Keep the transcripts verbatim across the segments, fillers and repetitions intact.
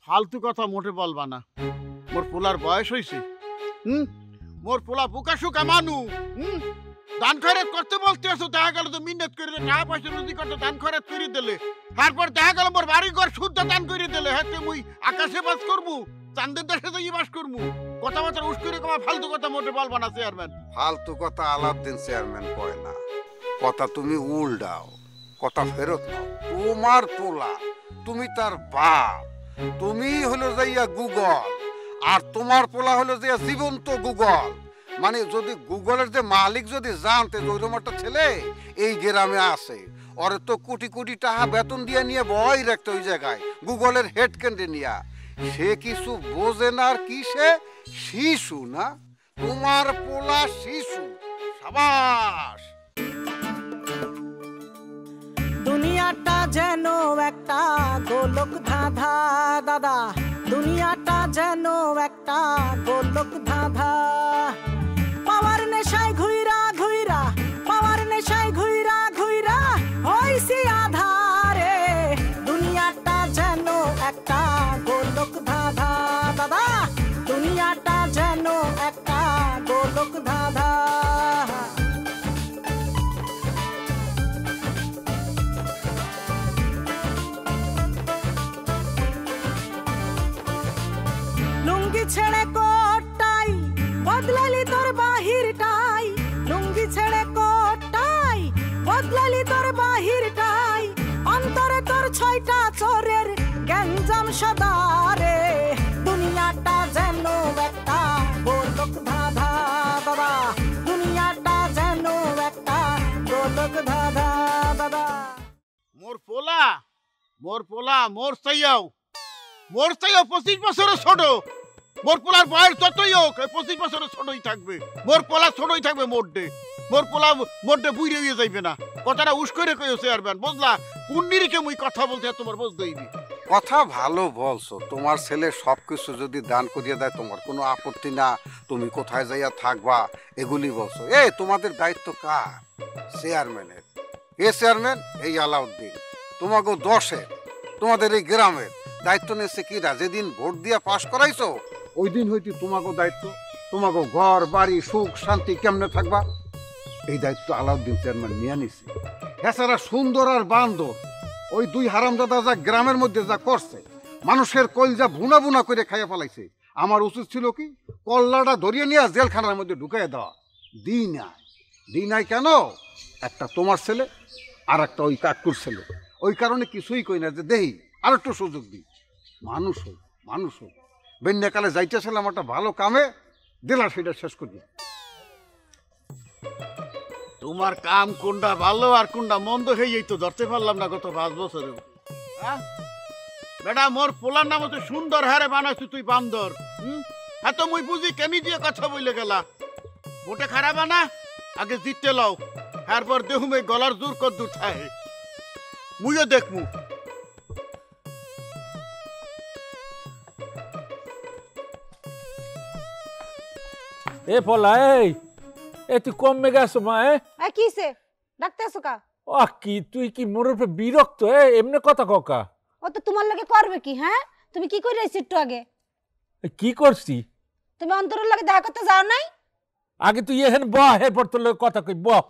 ফালতু কথা মোটে বলবা না। মোর পোলার বয়স হয়েছে। হুম মোর পোলা বুকা শুকা মানু। হুম দান খয়রাত করতে বলতে আসো, দেখা গেল তো মিন্নত করে টাকা পয়সা রুজি করতে দান খয়রাত করে দিলে, তারপর দেখা গেল মোর বাড়ি ঘর শুদ্ধ দান করে দিলে, হ্যাঁ মুই আকাশে বাস করবো, চাঁদের দেশে যাই বাস করবো। কথাবার্তা উস করে কমা ফালতু কথা মোটে বলবা না চেয়ারম্যান। ফালতু কথা আলাউদ্দিন চেয়ারম্যান কয় না, কথা তুমি উল্টাও, কথা ফেরত নাও। তোমার পোলা, তুমি তার বাপ, তুমি হলো যাইয়া গুগল, আর তোমার পোলা হলো যাইয়া জীবন্ত গুগল। মানে যদি গুগলের যে মালিক যদি জানতে ওইরকম একটা ছেলে এই গ্রামে আছে, ওরে তো কোটি কোটি টাকা বেতন দিয়ে নিয়ে বই রাখতে ওই জায়গায় গুগলের হেড কেন্দ্রে নিয়া। সে কিছু বোঝে না, আর কি সে শিশু না? তোমার পোলা শিশু। সাবাস। দুনিয়াটা যেন একটা গোলক ধাঁধা দাদা, দুনিয়াটা যেন একটা গোলক ধাঁধা। পাওয়ার নেশায় ঘুইরা ঘুইরা, পাওয়ার নেশায় ঘুইরা ঘুইরা হইছি আধারে। দুনিয়াটা যেন একটা গোলক ধাঁধা দাদা, দুনিয়াটা যেন একটা গোলক ধাঁধা। লুঙ্গি ছেড়ে কোটটাই বদলালি তোর বাহিরটাই, লুঙ্গি ছেড়ে কোটটাই বদলালি তোর বাহিরটাই। অন্তরে তোর ছয়টা চোরের গ্যাঞ্জাম সদারে। দুনিয়াটা যেন একটা গোলক ধাঁধা দাদা, দুনিয়াটা যেন একটা গোলক ধাঁধা দাদা। মোর পোলা মোর পোলা মোর চাইয়াও মোর চাইয়াও পঁচিশ বছরের ছোট। মোর পোলার বয়স যতই হোক পঁচিশ বছরের ছোটই থাকবে। মোর পোলা ছোটই থাকবে মোটে। মোর পোলা মোটে বুড়ে হয়ে যাইবে না। কথাটা উস করে কইও চেয়ারম্যান, বুঝলা? কোন নিরিখে মুই কথা বলতে তোমার বুঝ দইবি। কথা ভালো বলছো। তোমার ছেলে সবকিছু যদি দান করিয়ে দেয় তোমার কোনো আপত্তি না, তুমি কোথায় যাইয়া থাকবা এগুলি বলছো। এ তোমাদের দায়িত্ব কার? চেয়ারম্যানের। এ চেয়ারম্যান এই আলাউদ্দিন, তোমাকে দশের, তোমাদের এই গ্রামের দায়িত্ব নিয়েছে কিরা? যেদিন ভোট দিয়া পাশ করাইছো ওই দিন হইতে তোমাকে দায়িত্ব, তোমাকে ঘর বাড়ি সুখ শান্তি কেমনে থাকবা এই দায়িত্ব আলাউদ্দিন চেয়ারম্যান নিয়ে নিছে। এছাড়া সুন্দর আর বান্দর ওই দুই হারামজাদা যা গ্রামের মধ্যে যা করছে, মানুষের কলজা ভুনা ভুনা করে খাইয়া ফেলাইছে। আমার উচিত ছিল কি কল্লাটা ধরিয়ে নিয়ে জেলখানার মধ্যে ঢুকাইয়া দেওয়া। দি নাই, দি নাই কেন? একটা তোমার ছেলে আর একটা ওই কাকুর ছেলে। ওই কারণে কিছুই কই না, যে দেই আর একটু সুযোগ দিই। মানুষ হোক, মানুষ হোক। বেন্যাকালে যাইতেছিলাম একটা ভালো কামে, দিলাম সেটা শেষ করি। তোমার কাম কোনটা ভালো আর কোনটা মন্দ হয়েই তো ধরতে পারলাম না গত পাঁচ বছরে। বেটা মোর পোলার নাম হচ্ছে সুন্দর, হারে বানাইছি তুই বান্দর। হম এত মুই বুঝি কেনি দিয়ে কথা বলে গেলা। মোটে খারাপ না, আগে জিততে লও, তারপর দেখুম এই গলার জোর কত দূর থাকে, মুইও দেখমু। এ পলা, এই এ তুই কমে গেছো মা? এ কিছে ডাকতেছো কা? ও কি তুই কি মোর উপরে বিরক্ত? এ এমনি কথা ককা। ও তো তোমার লাগে করবে কি? হ্যাঁ তুমি কি কইরা আইছো একটু আগে? কি করছি? তুমি অন্তরের লাগে দেখা করতে যাও নাই? আগে তুই এখানে বহ, এরপর তোর লগে কথা কই, বহ।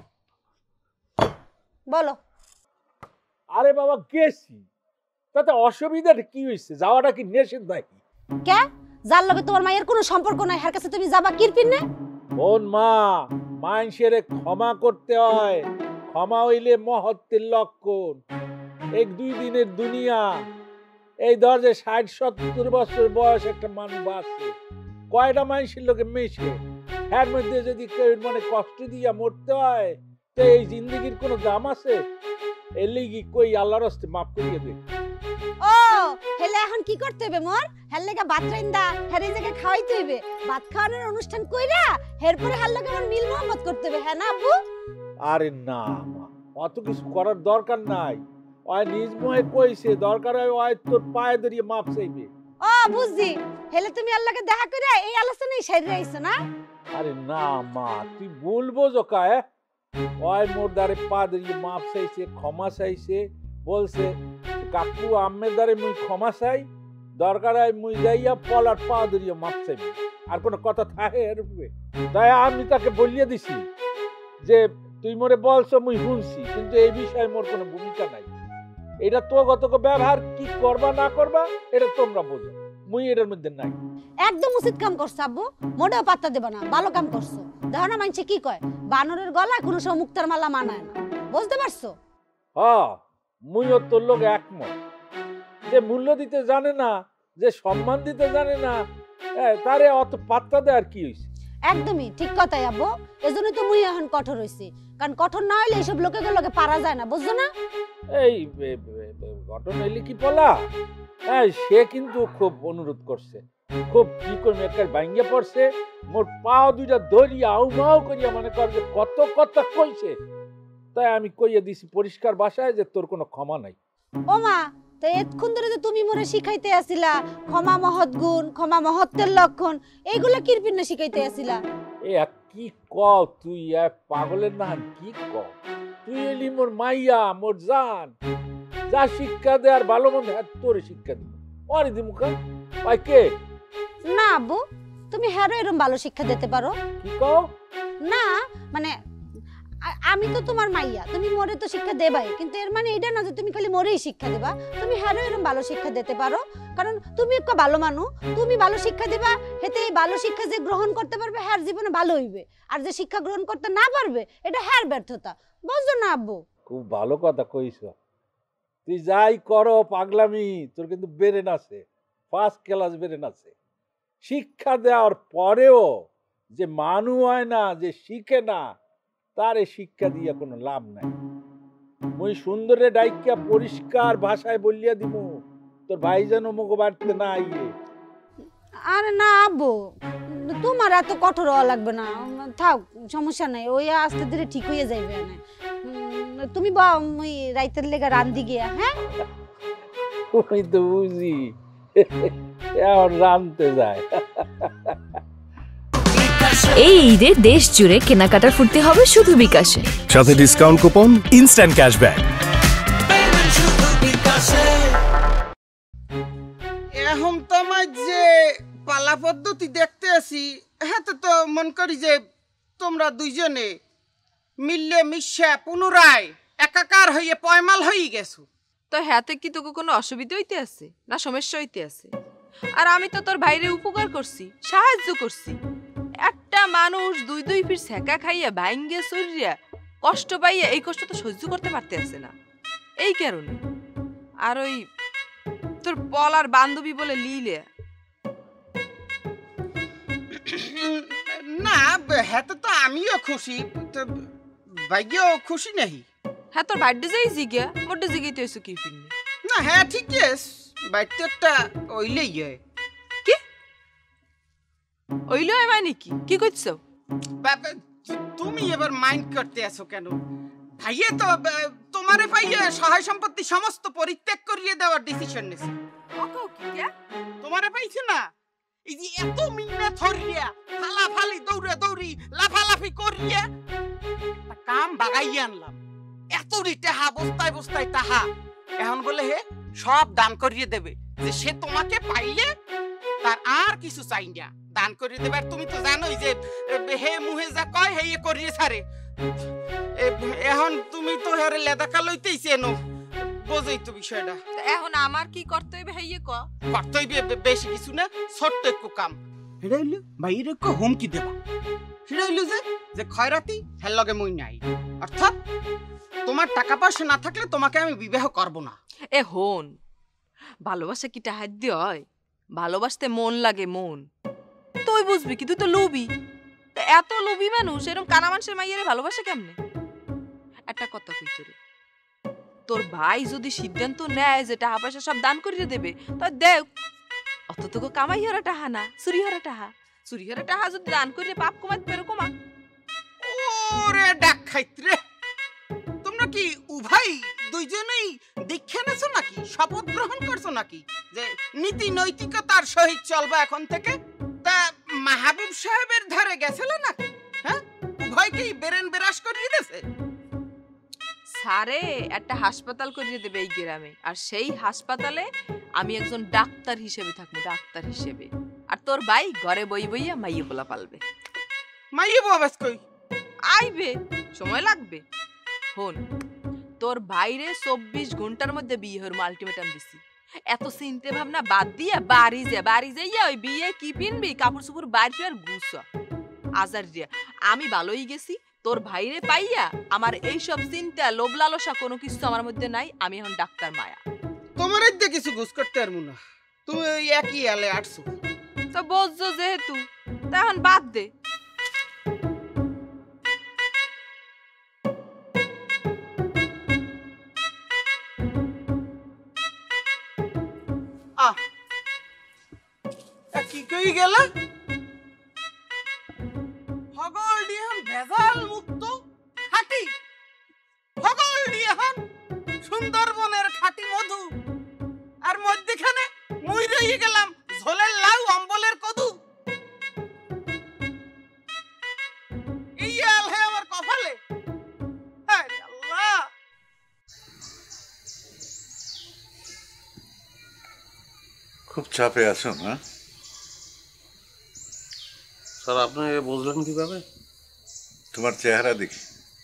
বলো। আরে বাবা গেছি, তাতে অসুবিধাটা কি হইছে? যাওয়াটা কি নিষেধ নাকি? কে যার লগে তোমার মায়ের কোনো সম্পর্ক নাই, হার কাছে তুমি যাবা কিরপিন নে? বোন মা, মানুষের ক্ষমা করতে হয়, ক্ষমা হইলে মহত্বের লক্ষণ। এক দুই দিনের দুনিয়া, এই ধর যে ষাট সত্তর বছর বয়স একটা মানুষ বাঁচে, কয়টা মানুষের লোকে মেশে, এর মধ্যে যদি কেউ মানে কষ্ট দিয়া মরতে হয়, তো এই জিন্দগির কোনো দাম আছে? এর লিগি কই আল্লাহর রাস্তে মাফ করিয়ে দে। ও হেলে এখন কি করতে হবে মোর? হেল লাগা ভাত রাইন্দা হেরে জায়গা খাওয়াইতে হইবে, ভাত খাওয়ানোর অনুষ্ঠান কইরা এরপরে হেল লাগা আমার মিল মোহাম্মদ করতে হবে, হ্যাঁ না আব্বু? আরে না মা, অত কিছু করার দরকার নাই। ওই নিজ মোহে কইছে দরকার হয় ওই তোর পায়ে ধরিয়ে মাপ চাইবে। ও বুঝছি, হেলে তুমি আল্লাহকে দেখা কইরা এই আলোচনায় সাইরে আইছো না? আরে না মা, তুই বলবো জোকায় ওই মোর দ্বারে পা ধরিয়ে মাপ চাইছে, ক্ষমা চাইছে, বলছে কাকু আম্মের দ্বারে মুই ক্ষমা চাই, দরকার হয় মুই যাইয়া পলার পা ধরিয়া মাপ চাইবি। আর কোনো কথা থাকে এর উপরে? তাই আমি তাকে বলিয়ে দিছি যে তুই মোরে বলছো মুই শুনছি, কিন্তু এই বিষয়ে মোর কোনো ভূমিকা নাই। এটা তো গত ব্যবহার কি করবা না করবা এটা তোমরা বোঝো, মুই এটার মধ্যে নাই। একদম উচিত কাম করছ আব্বু, মোটেও পাত্তা দেব না, ভালো কাম করছো। দেখো না মানছে কি কয়, বানরের গলা কোনো সময় মুক্তার মালা মানায় না, বুঝতে পারছো? হ্যাঁ, মুইও তোর লোক একমত। যে মূল্য দিতে জানে না, যে সম্মান দিতে জানে না, তারে অত পাত্তা দেয় আর কি হইছে? একদমই ঠিক কথাই আব্বু, এজন্য তো মুই এখন কঠোর হইছি, কারণ কঠোর না হইলে এইসব লোকেগুলোকে পারা যায় না, বুঝছো না? এই ঘটনা হইলে কি বলা, হ্যাঁ সে কিন্তু খুব অনুরোধ করছে, খুব কি করবে একটা ভাঙ্গিয়া পড়ছে, মোর পাও দুইটা ধরিয়া আউ মাউ করিয়া মনে কর যে কত কথা কইছে। তাই আমি কইয়া দিছি পরিষ্কার ভাষায় যে তোর কোনো ক্ষমা নাই। ও মা, তো এতক্ষণ ধরে যে তুমি মোরে শিখাইতে আসিলা ক্ষমা মহৎ গুণ, ক্ষমা মহত্বের লক্ষণ, এইগুলা কিরপিন শিখাইতে আসিলা? এ কি কও তুই, এক পাগলের না কি কও তুই? এলি মোর মাইয়া, মোর জান, যা শিক্ষা দে আর ভালো মন্দ তোর শিক্ষা দিব। অরে দিমুখা পাই কে? না আব্বু, তুমি হ্যারো এরকম ভালো শিক্ষা দিতে পারো। কি কও? না মানে আমি তো তোমার মাইয়া, তুমি মোরে তো শিক্ষা দেবাই, কিন্তু এর মানে এটা না যে তুমি খালি মোরেই শিক্ষা দেবা, তুমি হ্যারো এরকম ভালো শিক্ষা দিতে পারো। কারণ তুমি একটা ভালো মানুষ, তুমি ভালো শিক্ষা দিবা, হেতে এই ভালো শিক্ষা যে গ্রহণ করতে পারবে হ্যার জীবনে ভালো হইবে, আর যে শিক্ষা গ্রহণ করতে না পারবে এটা হ্যার ব্যর্থতা, বুঝছো না আব্বু? খুব ভালো কথা কইছ। তুই যাই করো পাগলামি, তোর কিন্তু বেরেন আছে, ফার্স্ট ক্লাস বেরেন আছে। শিক্ষা দেওয়ার পরেও যে মানু হয় না, যে শিখে না, তার শিক্ষা দিয়া কোনো লাভ নাই। মুই সুন্দরে ডাইকিয়া পরিষ্কার ভাষায় বলিয়া দিমু, তোর ভাই যেন মুখ বাড়তে না আইয়ে। আরে না আব্বু, তোমার এত কঠোর হওয়া লাগবে না, থাক সমস্যা নাই, ওই আস্তে ধীরে ঠিক হয়ে যাইবে না। তুমি বা ওই রাইতের লেগা রান্ধি গিয়া। হ্যাঁ ওই তো বুঝি এখন রানতে যায়। এই ঈদে দেশ জুড়ে কেনাকাটার ফুর্তি হবে শুধু বিকাশে, সাথে ডিসকাউন্ট কুপন, ইনস্ট্যান্ট ক্যাশব্যাক। এখন তো আমার যে পালা পদ্ধতি দেখতে আসি, হ্যাঁ তো মন করি যে তোমরা দুইজনে মিললে মিশা পুনরায় একাকার হয়ে পয়মাল হয়ে গেছো। তো হাতে কি তোকে কোনো অসুবিধা হইতে আছে না সমস্যা হইতে আছে? আর আমি তো তোর ভাইরে উপকার করছি, সাহায্য করছি। একটা মানুষ দুই দুই ফির সেকা খাইয়া ভাঙ্গে চুরিয়া কষ্ট পাইয়া এই কষ্ট তো সহ্য করতে পারতে আছে না, এই কারণে। আর ওই তোর পলার বান্ধবী বলে লিলে না, হ্যাঁ তো আমিও খুশি, ভাইও খুশি নাহি। হ্যাঁ তোর বার্থডে যাই জিগা, মোটে জিগাইতে হয়েছো কি ফিরনি? না হ্যাঁ ঠিক আছে, বাড়িতে একটা ওইলেই হয়। কি ওইলো মানে কি কি করছো? তুমি এবার মাইন্ড করতে আছো কেন? ভাইয়ে তো তোমারে পাইয়ে সহায় সম্পত্তি সমস্ত পরিত্যাগ করিয়ে দেওয়ার ডিসিশন নিছে। তোমারে পাইছে না, এই যে এত মিন্না থরিয়া ফালাফালি দৌড়া দৌড়ি লাফালাফি করিয়া কাম বাগাইয়ে আনলাম। এত টাহা বস্তায় বস্তায় তাহা এখন বলে হে সব দান করিয়ে দেবে, যে সে তোমাকে পাইলে তার আর কিছু চাই না, দান করিয়ে দেবে। আর তুমি তো জানোই যে হে মুহে যা কয় হে করিয়ে ছাড়ে। এখন তুমি তো হেরে লেদাকা লইতেইছে নো, বোঝই তো বিষয়টা। এখন আমার কি করতে হইবে হেইয়ে ক? করতে হইবে বেশি কিছু না, ছোট্ট একটু কাম। সেটা হইলো ভাইয়ের একটু হুমকি দেবা। সেটা হইলো যে যে খয়রাতি হের লগে মই নাই, অর্থাৎ তোমার টাকা পয়সা না থাকলে তোমাকে আমি বিবাহ করব না। এ হন, ভালোবাসা কি টাহার দিয়ে হয়? ভালোবাসতে মন লাগে, মন। তুই বুঝবি কি, তুই তো লোভী। এত লোভী মানুষ এরকম কানা মানুষের মাইয়ারে ভালোবাসে কেমনে? একটা কথা কই তোরে, তোর ভাই যদি সিদ্ধান্ত নেয় যে টাকা পয়সা সব দান করিয়ে দেবে, তা দেখ। অত তোকে কামাই হারা টাহা না, চুরি হারা টাহা। চুরি হারা টাহা যদি দান করিয়ে পাপ কমাতে পারো, কমা। ওরে ডাক খাইত রে, তোমরা কি উভয় দুইজনেই দীক্ষা নেছো নাকি, শপথ গ্রহণ করছো নাকি যে নীতি নৈতিকতার সহিত চলবা এখন থেকে? তা মাহবুব সাহেবের ধারে গেছিল নাকি? হ্যাঁ, উভয়কেই বেরেন বেরাস করিয়ে দিয়েছে। সারে একটা হাসপাতাল করিয়ে দেবে এই গ্রামে, আর সেই হাসপাতালে আমি একজন ডাক্তার হিসেবে থাকবো, ডাক্তার হিসেবে। আর তোর ভাই ঘরে বই বইয়া মাইয়ে পোলা পালবে। মাইয়ে বাবাস কই? আইবে, সময় লাগবে। হন, তোর ভাইরে চব্বিশ ঘন্টার মধ্যে বিয়ে হওয়ার আলটিমেটাম দিছি। এত চিন্তা ভাবনা বাদ দিয়া বাড়ি যা, বাড়ি যাইয়া ওই বিয়ে কি পিনবি, কাপড় চোপড় বাইরে আর গুছ আজার দিয়া। আমি ভালোই গেছি, তোর ভাইরে পাইয়া আমার এইসব চিন্তা লোভ লালসা কোনো কিছু আমার মধ্যে নাই। আমি এখন ডাক্তার মায়া। তোমার এদিকে কিছু ঘুষ করতে পারবো না, তুমি ওই একই আলে আটছো। তো বুঝছো যেহেতু, তা এখন বাদ দে। আহ কি কই গেল? হগল ডিহান ভেজাল মুক্ত খাঁটি, হগল ডিহান সুন্দরবনের খাঁটি মধু, আর মধ্যখানে মুই রয়ে গেলাম ঝোলের লাউ অম্বলের কদু। এই আল হে আমার কপালে। আরে আল্লাহ, খুব চাপে আছো না? স্যার আপনি বুঝলেন কিভাবে? তোমার চেহারা দেখি,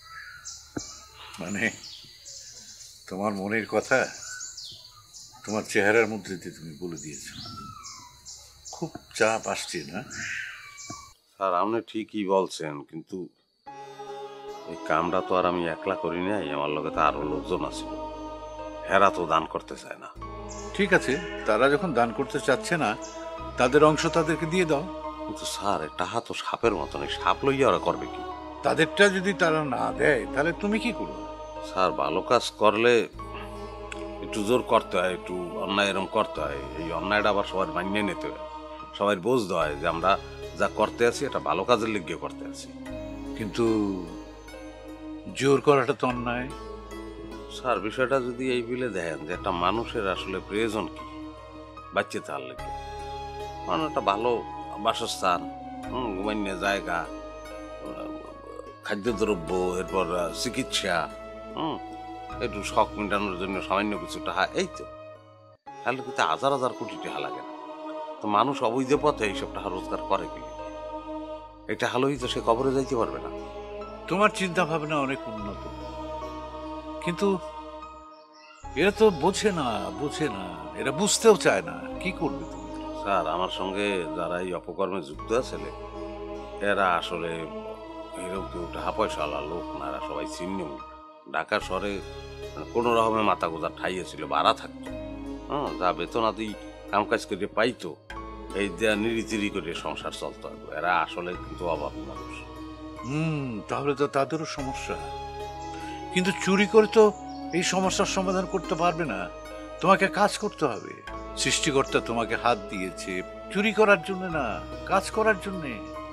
মানে তোমার মনের কথা তোমার চেহারার মধ্যে দিয়ে তুমি বলে দিয়েছো। খুব চাপ আসছে না? স্যার আপনি ঠিকই বলছেন, কিন্তু এই কামটা তো আর আমি একলা করি নাই, আমার লগে তো আরো লোকজন আছে, হেরা তো দান করতে চায় না। ঠিক আছে, তারা যখন দান করতে চাচ্ছে না, তাদের অংশ তাদেরকে দিয়ে দাও। কিন্তু স্যার একটা হাত তো সাপের মতন, এই সাপ লইয়া ওরা করবে কি? তাদেরটা যদি তারা না দেয় তাহলে তুমি কি করবে? স্যার ভালো কাজ করলে একটু জোর করতে হয়, একটু অন্যায় এরকম করতে হয়। এই অন্যায়টা আবার সবার মানিয়ে নিতে হয়, সবাই বুঝতে হয় যে আমরা যা করতে আছি এটা ভালো কাজের লিগে করতে আছি। কিন্তু জোর করাটা তো অন্যায়। স্যার বিষয়টা যদি এই বিলে দেখেন যে একটা মানুষের আসলে প্রয়োজন কি বাচ্চা তার লেগে, মানে একটা ভালো বাসস্থান, হম ঘুমান্য জায়গা, খাদ্যদ্রব্য, এরপর চিকিৎসা, হম একটু শখ মেটানোর জন্য সামান্য কিছু টাকা, এই তো তাহলে কিন্তু হাজার হাজার কোটি টাকা লাগে না। তো মানুষ অবৈধ পথে এইসব টাকা রোজগার করে কি? এটা হলেই তো সে কবরে যাইতে পারবে না। তোমার চিন্তা ভাবনা অনেক উন্নত, কিন্তু এরা তো বোঝে না, বোঝে না, এরা বুঝতেও চায় না। কি করবে তুমি? স্যার আমার সঙ্গে যারা এই অপকর্মে যুক্ত আছে এরা আসলে এরকম কেউ টাকা পয়সাওয়ালা লোক না, এরা সবাই ছিন্ন। ঢাকা শহরে কোনো রকমের মাথা গোজা ঠাইয়েছিল, ভাড়া থাকতো, হ্যাঁ যা বেতন আদি কাম কাজ করে পাইতো, এই দেয়া নিরিতিরি করে সংসার চলতো। এরা আসলে কিন্তু অভাব মানুষ। হুম তাহলে তো তাদেরও সমস্যা, কিন্তু চুরি করে তো এই সমস্যার সমাধান করতে পারবে না। তোমাকে কাজ করতে হবে। সৃষ্টিকর্তা তোমাকে হাত দিয়েছে চুরি করার জন্য না, কাজ করার জন্য।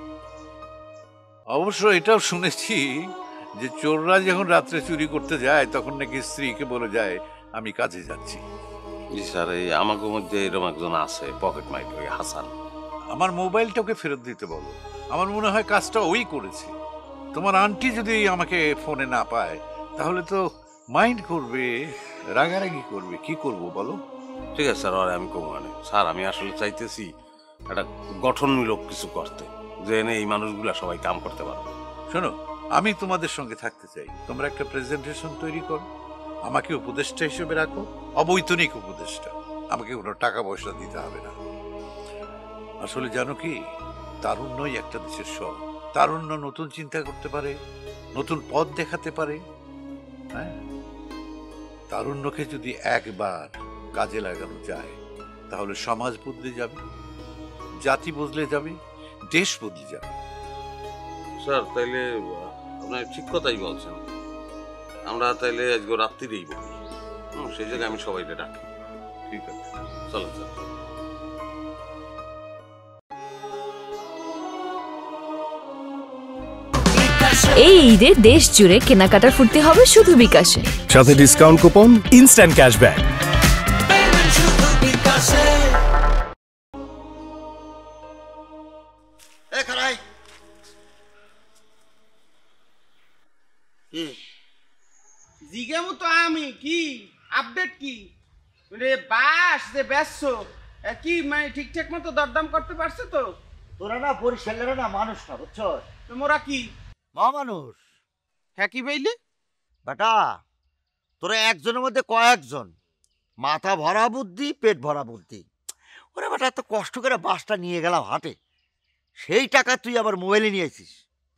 অবশ্য এটাও শুনেছি যে চোররা যখন রাত্রে চুরি করতে যায় তখন নাকি স্ত্রীকে বলে যায় আমি কাজে যাচ্ছি। জি স্যার, এই আমাকে মধ্যে এরকম একজন আছে পকেট মাইক, ওই হাসান। আমার মোবাইলটা ওকে ফেরত দিতে বলো। আমার মনে হয় কাজটা ওই করেছে। তোমার আন্টি যদি আমাকে ফোনে না পায় তাহলে তো মাইন্ড করবে, রাগারাগি করবে। কি করব বলো? ঠিক আছে স্যার, আর আমি কমু মানে স্যার আমি আসলে চাইতেছি একটা গঠনমূলক কিছু করতে, যে এনে এই মানুষগুলা সবাই কাম করতে পারবে। শোনো, আমি তোমাদের সঙ্গে থাকতে চাই। তোমরা একটা প্রেজেন্টেশন তৈরি করো, আমাকে উপদেষ্টা হিসেবে রাখো, অবৈতনিক উপদেষ্টা। আমাকে কোনো টাকা পয়সা দিতে হবে না। আসলে জানো কি, তারুণ্যই একটা দেশের সব। তারুণ্য নতুন চিন্তা করতে পারে, নতুন পথ দেখাতে পারে। হ্যাঁ, তারুণ্যকে যদি একবার কাজে লাগানো যায় তাহলে সমাজ বদলে যাবে, জাতি বদলে যাবে, দেশ বদলে যাবে। স্যার তাইলে আপনি ঠিক কথাই বলছেন। আমরা তাইলে আজকে রাত্রিরেই বলি, হুম সেই জায়গায় আমি সবাইকে ডাকি। ঠিক আছে, চলো স্যার। এই ঈদে দেশ জুড়ে কেনাকাটার ফুর্তি হবে শুধু বিকাশে। সাথে ডিসকাউন্ট কুপন, ইনস্ট্যান্ট ক্যাশব্যাক। জিজ্ঞামু তো আমি কি আপডেট কি রে বাস যে ব্যস্ত কি মানে ঠিকঠাক মতো দরদাম করতে পারছে তো? তোরা না বরিশালের না মানুষ না, বুঝছো? তোমরা কি মহামানুষ? হ্যাঁ কি বইলে বেটা, তোরা একজনের মধ্যে কয়েকজন, মাথা ভরা বুদ্ধি, পেট ভরা বুদ্ধি। ওরে বেটা, এত কষ্ট করে বাসটা নিয়ে গেলাম হাটে, সেই টাকা তুই আবার মোবাইলে নিয়েছিস।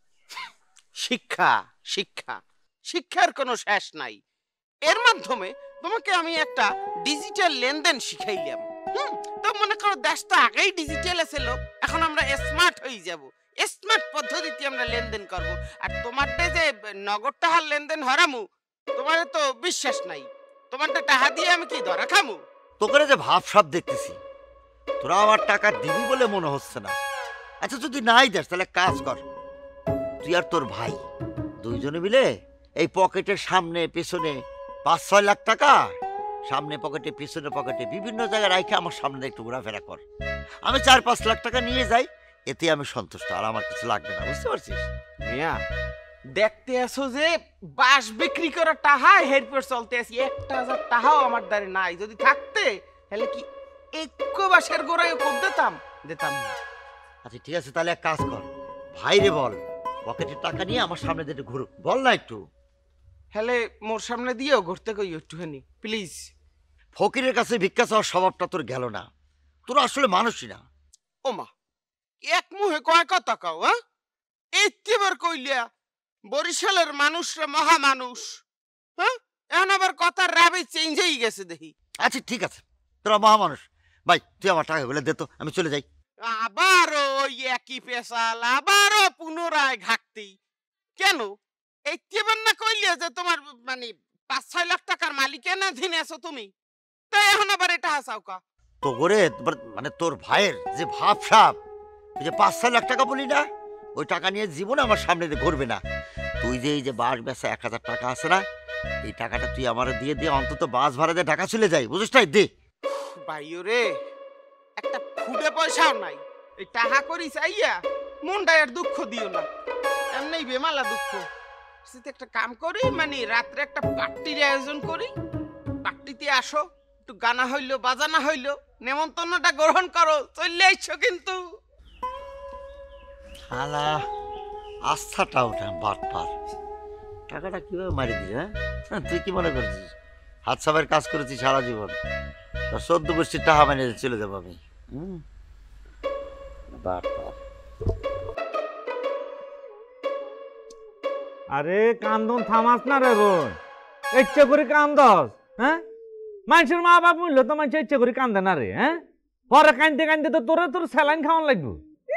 শিক্ষা শিক্ষা শিক্ষার কোনো শেষ নাই। এর মাধ্যমে তোমাকে আমি একটা ডিজিটাল লেনদেন শিখাইলাম। হুম, তো মনে করো দেশটা আগেই ডিজিটালে ছিল, এখন আমরা স্মার্ট হয়ে যাব। স্মার্ট পদ্ধতিতে আমরা লেনদেন করব। আর তোমারটা যে নগদ টাকার লেনদেন হরামু, তোমার তো বিশ্বাস নাই। তোমারটা টাকা দিয়ে আমি কি ধরা খামু? তোকে যে ভাব সব দেখতেছি, তোরা আমার টাকা দিবি বলে মনে হচ্ছে না। আচ্ছা, যদি নাই দেস তাহলে কাজ কর, তুই আর তোর ভাই দুইজনে মিলে এই পকেটের সামনে পেছনে পাঁচ ছয় লাখ টাকা, সামনে পকেটে পিছনে পকেটে বিভিন্ন জায়গায় রাখে আমার সামনে একটু ঘোরাফেরা কর। আমি চার পাঁচ লাখ টাকা নিয়ে যাই, এতে আমি সন্তুষ্ট, আর আমার কিছু লাগবে না। বুঝতে পারছিস? মিয়া, দেখতে আসো যে বাস বিক্রি করার টাকা হেরপর চলতে আসি, একটা হাজার টাকাও আমার দ্বারে নাই। যদি থাকতে তাহলে কি একটু বাসের গোড়ায় কোপ দিতাম? দিতাম না। আচ্ছা ঠিক আছে, তাহলে এক কাজ কর, ভাইরে বল পকেটের টাকা নিয়ে আমার সামনে দিয়ে ঘুরুক, বল না একটু। হ্যালে মোর সামনে দিয়েও ঘুরতে কই একটুখানি প্লিজ। ফকিরের কাছে ভিক্ষা চাওয়ার স্বভাবটা তোর গেল না, তোর আসলে মানুষই না। ওমা, এক মুহে কয় কথা কাও? হ্যাঁ, এইবার কইলিয়া বরিশালের মানুষরা মহা মানুষ। হ্যাঁ, এখন আবার কথার রাবে চেঞ্জ হয়ে গেছে দেখি। আচ্ছা ঠিক আছে, তোরা মহামানুষ। ভাই তুই আমার টাকাগুলো দে তো, আমি চলে যাই। আবারও ওই একই পেশাল, আবারও পুনরায় ঘাটতি কেন? এইবার না কইলিয়া যে তোমার মানে পাঁচ ছয় লাখ টাকার মালিকানা ধীনে আছো তুমি, তাই এখন আবার এটা হাসাও কা? তো করে মানে তোর ভাইয়ের যে ভাব সাপ, ওই যে পাঁচ ছয় লাখ টাকা বলি না, ওই টাকা নিয়ে জীবনে আমার সামনে দিয়ে ঘুরবে না। তুই যে এই যে বাস বেচা এক হাজার টাকা আছে না, এই টাকাটা তুই আমার দিয়ে দিয়ে অন্তত বাস ভাড়া দিয়ে ঢাকা চলে যাই, বুঝিস? তাই দে ভাইও রে, একটা ফুটে পয়সাও নাই, এই টাকা করি চাইয়া মনটা আর দুঃখ দিও না। এমনি বেমালা দুঃখ। একটা কাম করি, মানে রাত্রে একটা পার্টির আয়োজন করি, পার্টিতে আসো, একটু গানা হইলো বাজানা হইলো, নেমন্তন্নটা গ্রহণ করো, চলে আইছো। কিন্তু শালা আস্থাটা ওঠা বাট পার, টাকাটা কিভাবে মারি দিস? হ্যাঁ, তুই কি মনে করছিস হাত সাবের কাজ করেছি সারা জীবন? তোর চোদ্দ গোষ্ঠীর টাকা মানে চলে যাবো আমি? হম, বাট পার। আরে কান্দন থামাস না রে বোন, ইচ্ছে করে কান্দস? হ্যাঁ, মানুষের মা বাপ মূল্য তো মানুষ ইচ্ছে করে কান্দে না রে। হ্যাঁ, পরে কান্দতে কান্দতে তো তোরা তোর স্যালাইন খাওয়ান লাগবো।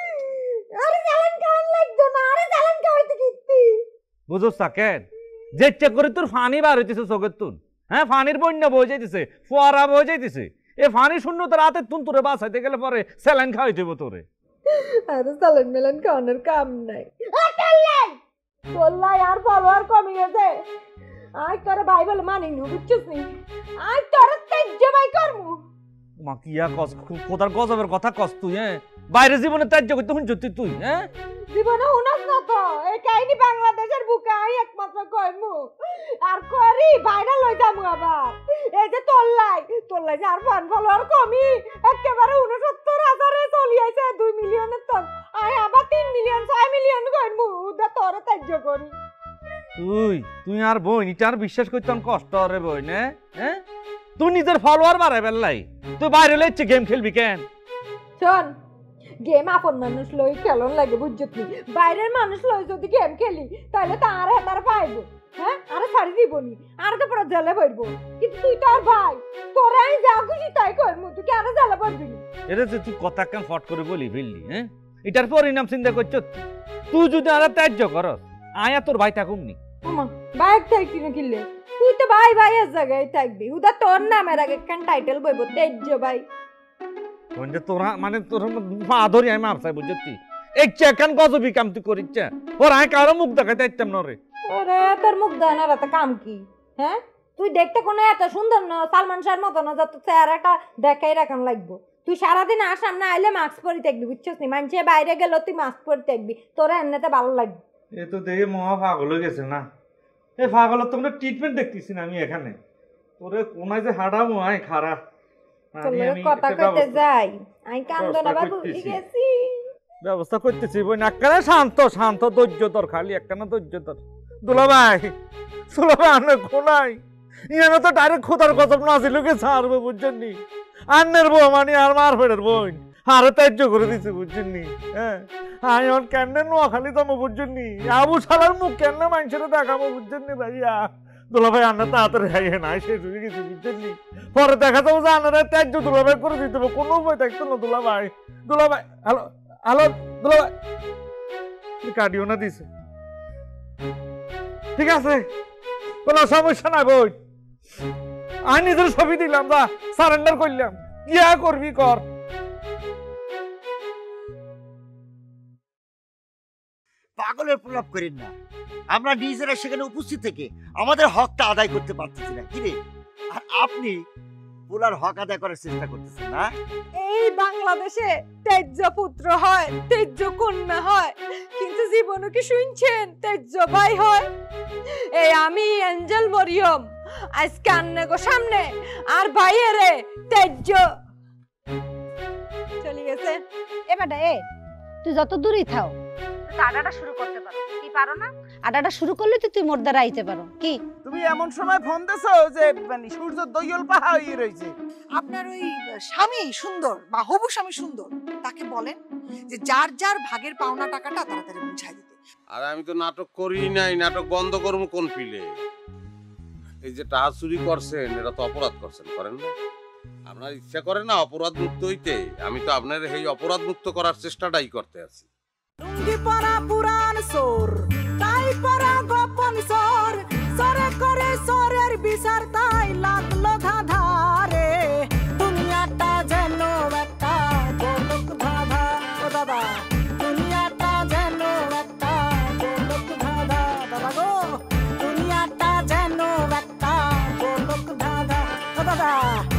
বুঝোস কেন? যে ইচ্ছে করে তোর ফানি বার হইতেছে চোখের তুন। হ্যাঁ, ফানির বন্যা বয়ে যাইতেছে, ফোয়ারা বয়ে যাইতেছে। এ ফানি শূন্য তোর রাতে তুন তোরে বাঁচাইতে গেলে পরে স্যালাইন খাওয়াই দেবো তোরে। আরে স্যালাইন মেলান খাওয়ানোর কাম নাই। তোল্লাই আর ফলোয়ার কমে গেছে। আই তোর ভাই বলে মানি নু, বুঝছিস নি? আই তোর তেজ্য ভাই করমু। মা কিয়া কস কোথার গজবের কথা কস তুই? হ্যাঁ, বাইরে জীবনে তেজ্য করতে শুনছ তুই? হ্যাঁ, জীবনে হুনস না তো এই কাহিনী বাংলাদেশের বুকে আই একমাত্র কইমু। আর করি ভাইরাল হই যামু আবার। এই যে তোল্লাই তোল্লাই যে আর ফান ফলোয়ার কমি একেবারে উনসত্তর হাজারে চলি আইছে, দুই মিলিয়নের তো আই আবার তিন মিলিয়ন ছয় মিলিয়ন কইমু। উদা তোর তেজ্য করি তুই তুই আর বই নিটার বিশ্বাস করতাম কষ্ট রে বই না? হ্যাঁ, তুই নিজের ফলোয়ার বাড়াই বেললাই, তুই বাইরে লইছে গেম খেলবি কেন? শোন, গেম আপন মানুষ লই খেলন লাগে, বুঝছত নি? বাইরের মানুষ লই যদি গেম খেলি তাহলে তো আর হেতার পাইব। হ্যাঁ, আরে ছাড়ি দিবনি, আর তো পরে জেলে পড়ব। কিন্তু তুই তো আর ভাই, তোরা আমি যা খুশি তাই করমু, তুই কেন জেলে পড়বি? এটা যে তুই কথা কেন ফট করে বলি ফেললি? হ্যাঁ, এটার পরিণাম চিন্তা করছ তুই যদি আর ত্যায্য করস, আয়া তোর ভাই থাকুম নি। ওমা, ভাই থাকবি না কিনলে? তুই তো ভাই ভাইয়ের জায়গায় থাকবি, উদা তোর নামের আগে কেন টাইটেল বইব তেজ্য ভাই। তোরা মানে তোর মা ধরি আমি মাপ চাই, বুঝছি? ইচ্ছা কেন গজবি কাম তুই করিচ্ছ? ওর আয় কারো মুখ দেখাইতে ইচ্ছাম না রে। ওরে তোর মুখ দেখানোর এত কাম কি? হ্যাঁ, তুই দেখতে কোনো এত সুন্দর না, সালমান শাহর মতো না, যত চেহারাটা দেখাই রাখান লাগবো। তুই সারাদিন আর সামনে আইলে মাস্ক পরে থাকবি, বুঝছিস নি? মানুষে বাইরে গেল তুই মাস্ক পরে থাকবি, তোর এমনিতে ভালো লাগবে। এ তো দেখে মহা পাগল হয়ে গেছে না? এই পাগলের তো কোনো ট্রিটমেন্ট দেখতেছি না আমি এখানে। তোরে কোনায় যে হাঁটামো আই খারা তোর লগে কথা কইতে যাই আই কান্দো না বাবু গেছি ব্যবস্থা করতেছি বই না করে শান্ত শান্ত ধৈর্য তোর খালি একটা না ধৈর্য তোর দুলা ভাই দুলা ভাই আনে কোনাই ইয়ানো তো ডাইরেক্ট খোদার কসম নাছিল কে ছাড়বে বুঝছেন নি আন্নের বউ মানে আর মার ফেড়ের বোন আরো ত্যায্য করে দিছে বুঝছেন নি হ্যাঁ আমি এখন কেন নোয়াখালী যাবো বুঝছেন নি আবু শালার মুখ কেন মানুষের দেখাবো বুঝছেন নি ভাইয়া দুলা ভাই আন্না তাড়াতাড়ি খাইয়ে না শেষ হয়ে গেছে বুঝছেন নি পরে দেখা যাবো যে আন্নারা ত্যায্য দুলা ভাই করে দিতে হবে কোনো উপায় থাকতো না দুলা ভাই দুলা ভাই হ্যালো হ্যালো দুলা ভাই কার্ডিও না দিছে ঠিক আছে কোনো সমস্যা নাই বই আমি নিজের ছবি দিলাম যা সারেন্ডার করলাম ইয়া করবি কর পাগলের প্রলাপ করেন না আমরা নিজেরা সেখানে উপস্থিত থেকে আমাদের হকটা আদায় করতে পারতেছি না কি রে আর আপনি পোলার হক আদায় করার চেষ্টা করতেছেন না এই বাংলাদেশে তেজ্য পুত্র হয় তেজ্য কন্যা হয় কিন্তু জীবনে কি শুনছেন তেজ্য ভাই হয় এই আমি এঞ্জেল মরিয়ম আজকে আন্নে গো সামনে আর ভাইয়েরে তেজ্য চলে গেছে এবারে এ তুই যত দূরেই থাও তুই আডাটা শুরু করতে পারো কি পারো না আডাটা শুরু করলে তো তুই মোর দ্বারা আইতে পারো কি তুমি এমন সময় ফোন দেছো যে মানে সূর্য দইয়ল পাহা হয়ে রয়েছে। আপনার ওই স্বামী সুন্দর বা হবু স্বামী সুন্দর তাকে বলেন যে যার যার ভাগের পাওনা টাকাটা তাড়াতাড়ি বুঝাই দিতে। আর আমি তো নাটক করি নাই, নাটক বন্ধ করবো কোন ফিলে? এই যে টাকা চুরি করছেন এটা তো অপরাধ করছেন, করেন না? আপনার ইচ্ছা করে না অপরাধ মুক্ত হইতে? আমি তো আপনার এই অপরাধ মুক্ত করার চেষ্টাটাই করতে আছি। লুঙ্গি পরা পুরান সোর তাই পরা গোপন সোর সরে করে সোরের বিচার তাই লাগলো ধাধারে দুনিয়াটা যেন একটা গোলক ধাঁধা। ও দাদা দুনিয়াটা যেন একটা গোলক ধাঁধা। দাদা গো দুনিয়াটা যেন একটা গোলক ধাঁধা। ও দাদা